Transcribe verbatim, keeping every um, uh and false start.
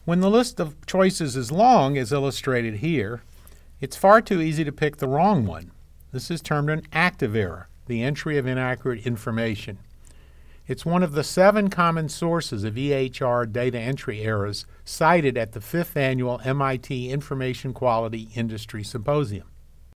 When the list of choices is long, as illustrated here, it's far too easy to pick the wrong one. This is termed an active error, the entry of inaccurate information. It's one of the seven common sources of E H R data entry errors cited at the fifth Annual M I T Information Quality Industry Symposium.